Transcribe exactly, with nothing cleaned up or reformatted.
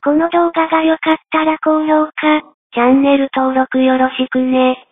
この動画が良かったら高評価、チャンネル登録よろしくね。